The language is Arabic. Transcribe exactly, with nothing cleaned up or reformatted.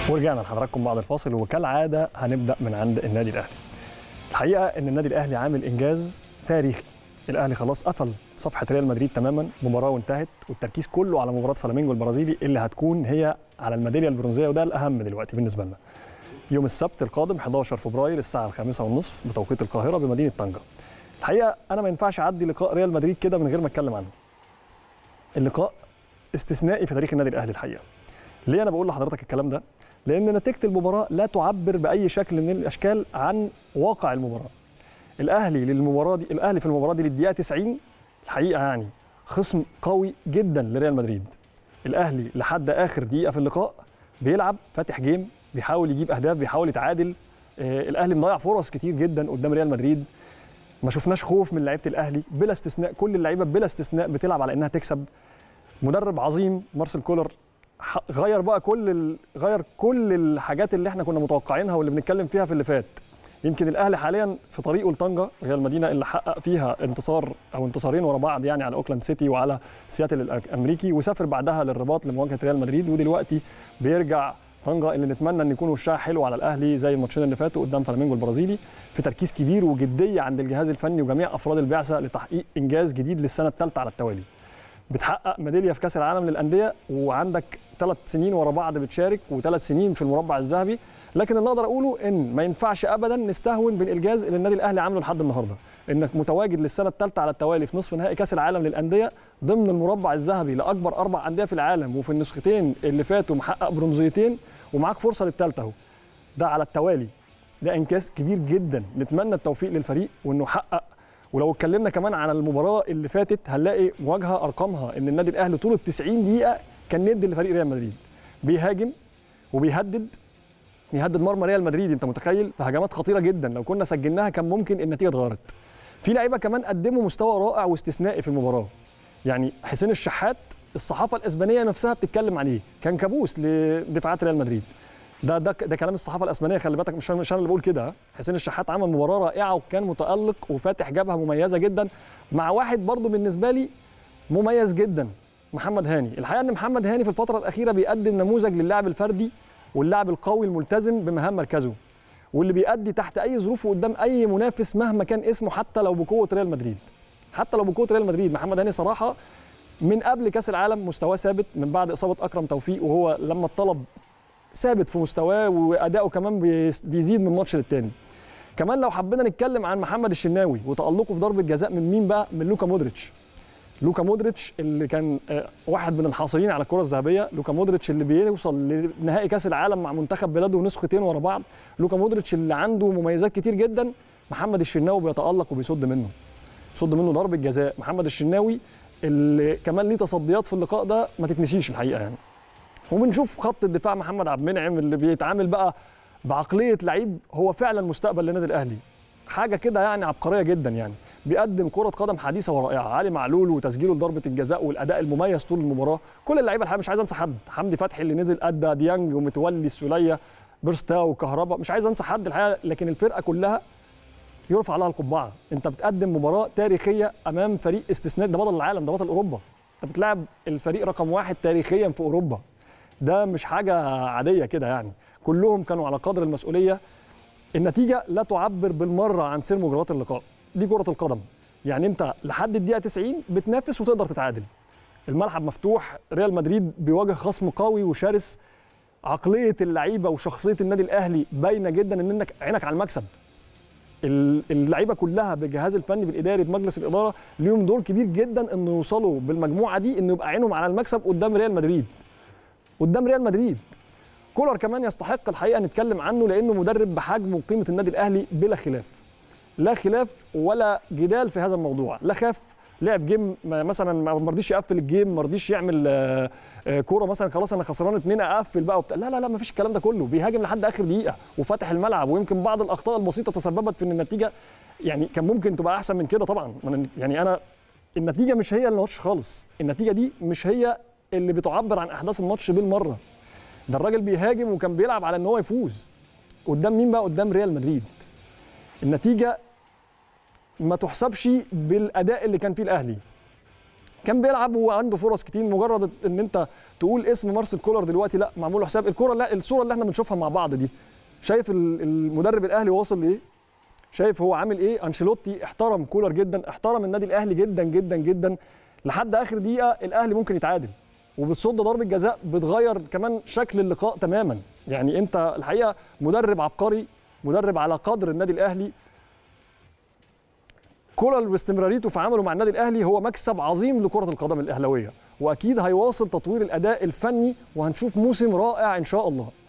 ورجعنا لحضراتكم بعد الفاصل، وكالعاده هنبدا من عند النادي الاهلي. الحقيقه ان النادي الاهلي عامل انجاز تاريخي. الاهلي خلاص قفل صفحه ريال مدريد تماما، مباراه وانتهت، والتركيز كله على مباراه فلامينجو البرازيلي اللي هتكون هي على الميداليه البرونزيه، وده الاهم دلوقتي بالنسبه لنا. يوم السبت القادم أحد عشر فبراير الساعه الخامسة والنصف بتوقيت القاهره بمدينه طنجه. الحقيقه انا ما ينفعش اعدي لقاء ريال مدريد كده من غير ما اتكلم عنه. اللقاء استثنائي في تاريخ النادي الاهلي الحقيقه. ليه انا بقول لحضرتك الكلام ده؟ لان نتيجه المباراه لا تعبر باي شكل من الاشكال عن واقع المباراه. الاهلي للمباراه دي الاهلي في المباراه دي للدقيقه تسعين الحقيقه يعني خصم قوي جدا لريال مدريد. الاهلي لحد اخر دقيقه في اللقاء بيلعب فاتح جيم، بيحاول يجيب اهداف، بيحاول يتعادل. آه الاهلي مضيع فرص كتير جدا قدام ريال مدريد. ما شفناش خوف من لعيبه الاهلي بلا استثناء، كل اللعيبه بلا استثناء بتلعب على انها تكسب. مدرب عظيم مارسيل كولر غير بقى كل ال... غير كل الحاجات اللي احنا كنا متوقعينها واللي بنتكلم فيها في اللي فات. يمكن الاهلي حاليا في طريقه لطنجه، هي المدينه اللي حقق فيها انتصار او انتصارين ورا بعض يعني على اوكلاند سيتي وعلى سياتل الامريكي، وسافر بعدها للرباط لمواجهه ريال مدريد، ودلوقتي بيرجع طنجه اللي نتمنى ان يكون وشها حلو على الاهلي زي الماتشين اللي فاتوا قدام فلامينجو البرازيلي، في تركيز كبير وجديه عند الجهاز الفني وجميع افراد البعثه لتحقيق انجاز جديد للسنه الثالثه على التوالي. بتحقق ميداليه في كاس العالم للانديه، وعندك ثلاث سنين ورا بعض بتشارك وثلاث سنين في المربع الذهبي، لكن اللي اقدر اقوله ان ما ينفعش ابدا نستهون بالانجاز اللي النادي الاهلي عامله لحد النهارده، انك متواجد للسنه الثالثه على التوالي في نصف نهائي كاس العالم للانديه ضمن المربع الذهبي لاكبر اربع انديه في العالم، وفي النسختين اللي فاتوا محقق برونزيتين ومعاك فرصه للثالثه اهو. ده على التوالي، ده انجاز كبير جدا، نتمنى التوفيق للفريق وانه حقق. ولو اتكلمنا كمان عن المباراه اللي فاتت هنلاقي مواجهه ارقامها ان النادي الاهلي طول ال تسعين دقيقه كان ند لفريق ريال مدريد، بيهاجم وبيهدد يهدد مرمى ريال مدريد، انت متخيل؟ في هجمات خطيره جدا لو كنا سجلناها كان ممكن النتيجه اتغيرت. في لعيبه كمان قدموا مستوى رائع واستثنائي في المباراه، يعني حسين الشحات الصحافه الاسبانيه نفسها بتتكلم عليه، كان كابوس لدفاعات ريال مدريد. ده ده ده كلام الصحافه الاسبانيه، خلي بالك، مش مش انا اللي بقول كده. حسين الشحات عمل مباراه رائعه وكان متالق وفاتح جبهه مميزه جدا مع واحد برضو بالنسبه لي مميز جدا، محمد هاني. الحقيقه ان محمد هاني في الفتره الاخيره بيقدم نموذج للاعب الفردي واللاعب القوي الملتزم بمهام مركزه، واللي بيأدي تحت اي ظروف وقدام اي منافس مهما كان اسمه، حتى لو بقوه ريال مدريد. حتى لو بقوه ريال مدريد محمد هاني صراحه من قبل كاس العالم مستواه ثابت، من بعد اصابه اكرم توفيق وهو لما اتطلب ثابت في مستواه، واداؤه كمان بيزيد من ماتش للتاني. كمان لو حبينا نتكلم عن محمد الشناوي وتألقه في ضربه جزاء، من مين بقى؟ من لوكا مودريتش. لوكا مودريتش اللي كان واحد من الحاصلين على الكره الذهبيه، لوكا مودريتش اللي بيوصل لنهائي كاس العالم مع منتخب بلاده نسختين ورا بعض، لوكا مودريتش اللي عنده مميزات كتير جدا. محمد الشناوي بيتألق وبيصد منه بيصد منه ضربه جزاء. محمد الشناوي اللي كمان ليه تصديات في اللقاء ده ما تتنسيش الحقيقه يعني. وبنشوف خط الدفاع محمد عبد المنعم اللي بيتعامل بقى بعقليه لعيب هو فعلا مستقبل للنادي الاهلي، حاجه كده يعني عبقريه جدا، يعني بيقدم كره قدم حديثه ورائعه. علي معلول وتسجيله لضربه الجزاء والاداء المميز طول المباراه، كل اللعيبه الحقيقه مش عايز انسى حد، حمدي فتحي اللي نزل ادى، ديانج ومتولي السوليه، بيرستاو وكهربا، مش عايز انسى حد الحقيقه، لكن الفرقه كلها يرفع لها القبعه. انت بتقدم مباراه تاريخيه امام فريق استثنائي، ده بطل العالم، ده بطل اوروبا، انت بتلعب الفريق رقم واحد تاريخيا في اوروبا، ده مش حاجة عادية كده يعني. كلهم كانوا على قدر المسؤولية. النتيجة لا تعبر بالمرة عن سير مجريات اللقاء، دي كرة القدم، يعني انت لحد الدقيقة تسعين بتنافس وتقدر تتعادل. الملعب مفتوح، ريال مدريد بيواجه خصم قوي وشرس، عقلية اللعيبة وشخصية النادي الأهلي باينة جدا ان انك عينك على المكسب. اللعيبة كلها بالجهاز الفني بالإداري بمجلس الإدارة ليهم دور كبير جدا انه يوصلوا بالمجموعة دي انه يبقى عينهم على المكسب قدام ريال مدريد. قدام ريال مدريد كولر كمان يستحق الحقيقه نتكلم عنه، لانه مدرب بحجم وقيمه النادي الاهلي بلا خلاف، لا خلاف ولا جدال في هذا الموضوع. لا خاف لعب جيم مثلا ما رضيش يقفل الجيم، ما رضيش يعمل كوره مثلا خلاص انا خسران اتنين اقفل بقى وبتاع، لا لا لا ما فيش الكلام ده كله، بيهاجم لحد اخر دقيقه وفتح الملعب. ويمكن بعض الاخطاء البسيطه تسببت في ان النتيجه يعني كان ممكن تبقى احسن من كده طبعا. يعني انا النتيجه مش هي الماتش خالص، النتيجه دي مش هي اللي بتعبر عن احداث الماتش بالمره. ده الراجل بيهاجم وكان بيلعب على ان هو يفوز قدام مين بقى؟ قدام ريال مدريد. النتيجه ما تحسبش بالاداء اللي كان فيه الاهلي، كان بيلعب وعنده فرص كتير، مجرد ان انت تقول اسم مارسيل كولر دلوقتي لا معمول له حساب. الكوره لا الصوره اللي احنا بنشوفها مع بعض دي، شايف المدرب الاهلي واصل لايه؟ شايف هو عامل ايه؟ انشيلوتي احترم كولر جدا، احترم النادي الاهلي جدا جدا جدا لحد اخر دقيقه. الاهلي ممكن يتعادل وبتصد ضربه جزاء بتغير كمان شكل اللقاء تماما. يعني انت الحقيقه مدرب عبقري، مدرب على قدر النادي الاهلي. كولر باستمراريته في عمله مع النادي الاهلي هو مكسب عظيم لكره القدم الاهلاويه، واكيد هيواصل تطوير الاداء الفني وهنشوف موسم رائع ان شاء الله.